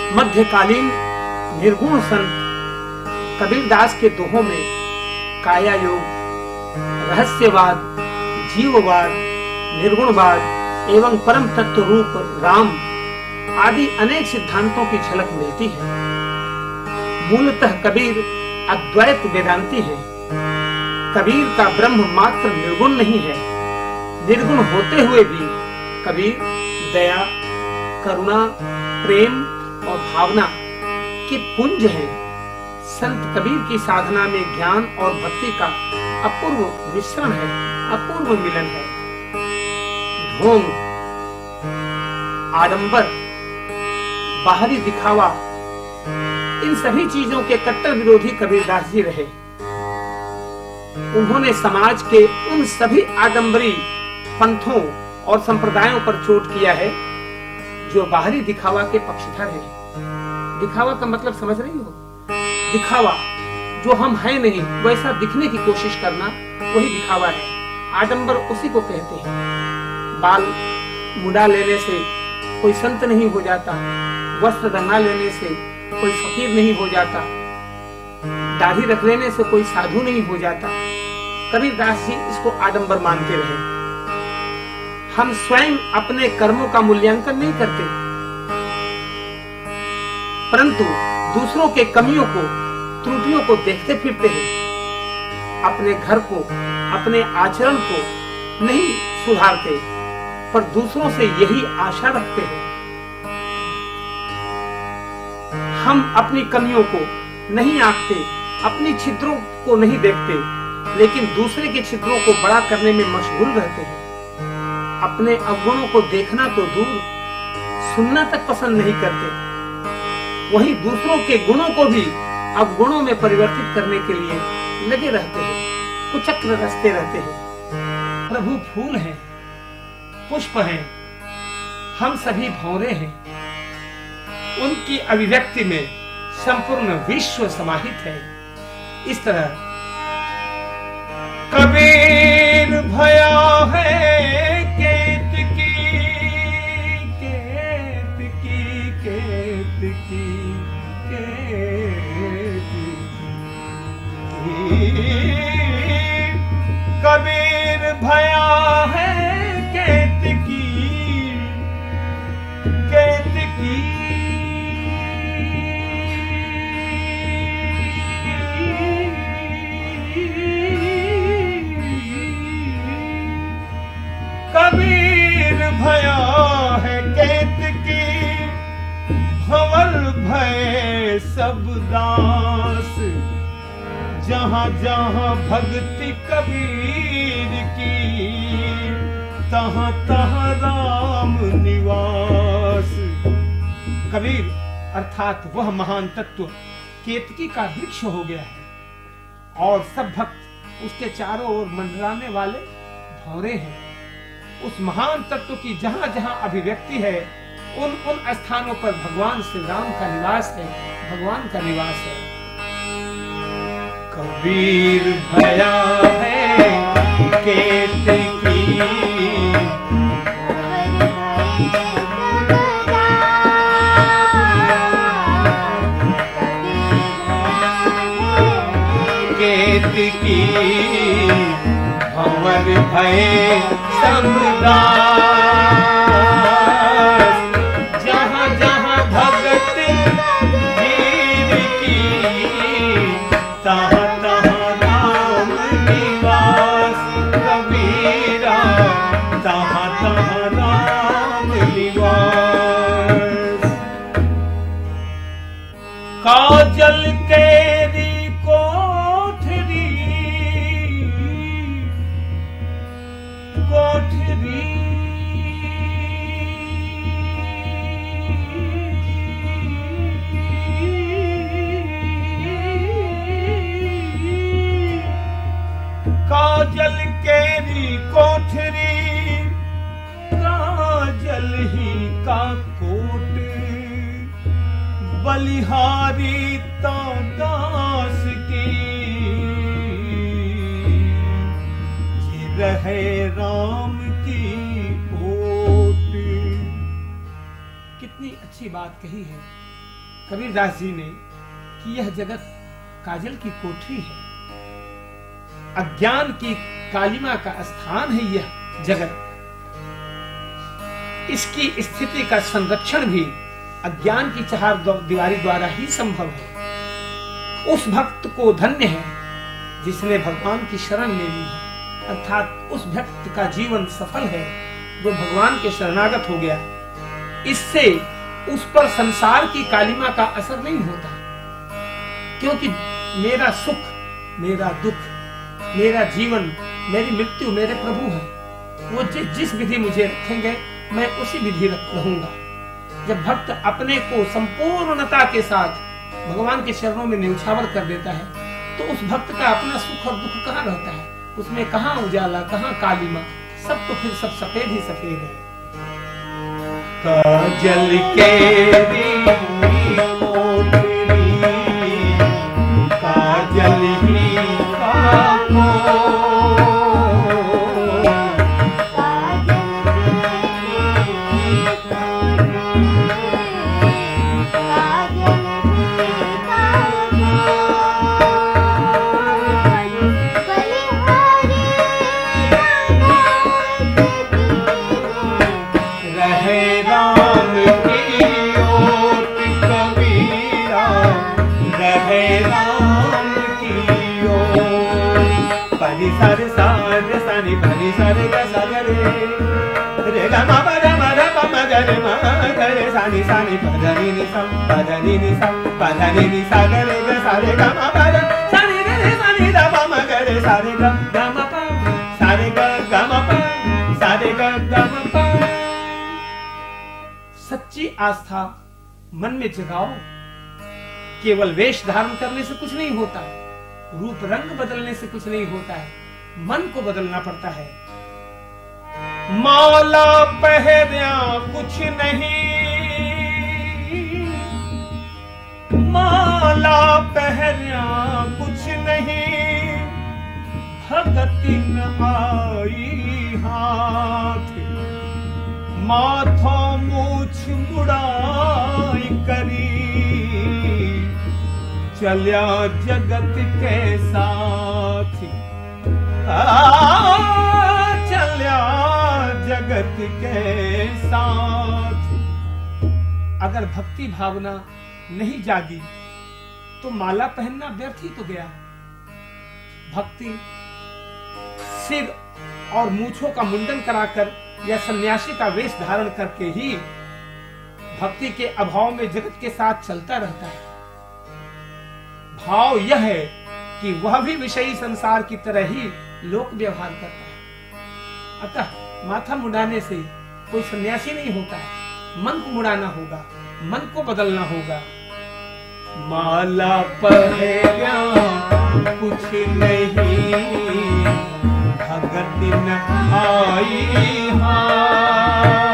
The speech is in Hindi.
मध्यकालीन निर्गुण संत कबीरदास के दोहों में काया योग, रहस्यवाद, जीववाद, निर्गुणवाद एवं परम तत्व रूप राम आदि अनेक सिद्धांतों की झलक मिलती है। मूलतः कबीर अद्वैत वेदांती है। कबीर का ब्रह्म मात्र निर्गुण नहीं है, निर्गुण होते हुए भी कबीर दया, करुणा, प्रेम और भावना के पुंज हैं। संत कबीर की साधना में ज्ञान और भक्ति का अपूर्व मिश्रण है, अपूर्व मिलन है। ढोंग, आडंबर, बाहरी दिखावा, इन सभी चीजों के कट्टर विरोधी कबीरदास जी रहे। उन्होंने समाज के उन सभी आडंबरी पंथों और संप्रदायों पर चोट किया है जो बाहरी दिखावा के पक्षधर हैं। दिखावा का मतलब समझ रही हो? दिखावा, जो हम हैं नहीं वैसा दिखने की कोशिश करना, वही दिखावा है। आडंबर उसी को कहते हैं। बाल मुड़ा लेने से कोई संत नहीं हो जाता, वस्त्र रंगा लेने से कोई फकीर नहीं हो जाता, दाढ़ी रख लेने से कोई साधु नहीं हो जाता। कबीरदास जी इसको आडंबर मानते रहे। हम स्वयं अपने कर्मों का मूल्यांकन नहीं करते, परंतु दूसरों के कमियों को, त्रुटियों को देखते फिरते हैं। अपने घर को, अपने आचरण को नहीं सुधारते, पर दूसरों से यही आशा रखते हैं। हम अपनी कमियों को नहीं आंकते, अपनी छिद्रों को नहीं देखते, लेकिन दूसरे के छिद्रों को बड़ा करने में मशगूल रहते हैं। अपने अवगुणों को देखना तो दूर, सुनना तक पसंद नहीं करते। वहीं दूसरों के गुणों को भी अवगुणों में परिवर्तित करने के लिए लगे रहते हैं, कुचक्र रचते रहते हैं। प्रभु फूल हैं, पुष्प हैं, हम सभी भौरे हैं। उनकी अभिव्यक्ति में संपूर्ण विश्व समाहित है। इस तरह कबीर भया है केतकी, केतकी, केतकी, केतकी। कबीर भया है केतकी, केतकी। कबीर भया है केतकी, भंवर भय सब दास। जहाँ जहाँ भक्ति कबीर की, तहाँ तहाँ राम निवास। कबीर अर्थात वह महान तत्व केतकी का वृक्ष हो गया है और सब भक्त उसके चारों ओर मंडराने वाले भौरे हैं। उस महान तत्व की जहां जहां अभिव्यक्ति है, उन उन स्थानों पर भगवान श्री राम का निवास है, भगवान का निवास है। कबीर भया है केतकी, केतकी, भंवर भय सब दास। जहाँ जहाँ भगत वीर की, तहाँ तहाँ राम निवास। कबीरा तहाँ तहाँ राम निवास। काजल केरी कोठरी, कोठरी। काजल केरी कोठरी, काजल ही का कोट। बलिहारी तो दास की, रहे राम की ओट। कितनी अच्छी बात कही है। कबीरदास जी ने कि यह जगत काजल की कोठरी है, अज्ञान की कालिमा का स्थान है यह जगत। इसकी स्थिति का संरक्षण भी अज्ञान की चार दीवारी द्वारा ही संभव है। उस भक्त को धन्य है जिसने भगवान की शरण ले ली है, अर्थात उस भक्त का जीवन सफल है जो भगवान के शरणागत हो गया। इससे उस पर संसार की कालिमा का असर नहीं होता, क्योंकि मेरा सुख, मेरा दुख, मेरा जीवन, मेरी मृत्यु मेरे प्रभु है। वो जिस विधि मुझे रखेंगे मैं उसी विधि रहूंगा। जब भक्त अपने को संपूर्णता के साथ भगवान के चरणों में न्यौछावर कर देता है तो उस भक्त का अपना सुख और दुख कहाँ रहता है, उसमें कहाँ उजाला, कहाँ कालिमा, सब तो फिर सब सफेद ही सफेद है। काजल केरी मोटरी, काजल ही काको, सारे सारे सानी भनी सारे ग सारे रे ग म प द म द प म ग रे म ग रे सानी सानी प ध नि नि सा प ध नि नि सा प ध नि नि सा ग रे ग सारे ग म प द सानी रे रे सानी द प म ग रे सारे ग ग म प सारे ग ग म प सारे ग ग म प। सच्ची आस्था मन में जगाओ। केवल वेश धारण करने से कुछ नहीं होता, रूप रंग बदलने से कुछ नहीं होता है, मन को बदलना पड़ता है। माला पहनिया कुछ नहीं, माला पहनिया कुछ नहीं, भगति न आई हाथ, माथो मूछ मुड़ाई करी, चलिया जगत के साथ, चलिया जगत के साथ। अगर भक्ति भावना नहीं जागी तो माला पहनना व्यर्थ ही तो गया। भक्ति सिर और मूछों का मुंडन कराकर या सन्यासी का वेश धारण करके ही भक्ति के अभाव में जगत के साथ चलता रहता है। भाव यह है कि वह भी विषयी संसार की तरह ही लोक व्यवहार करता है। अतः माथा मुड़ाने से कोई सन्यासी नहीं होता है, मन को मुड़ाना होगा, मन को बदलना होगा। माला पहनिया कुछ नहीं, भगति न आई हाथ,